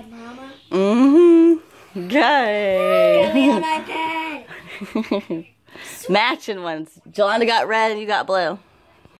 Mama. Mm-hmm. Good. Get me on my bed. Matching ones. Jolanda got red and you got blue.